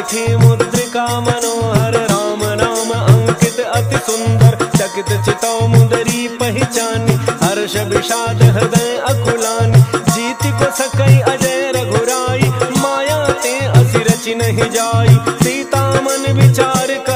बैठी मुद्रिका मनोहर, राम नाम अंकित अति सुंदर। चकित चितौ मुदरी पहचानी, हर्ष विषाद हृदय अकुलानी। जीति को सकई अजय रघुराई, माया ते असि रचि नहीं जाई। सीता मन विचार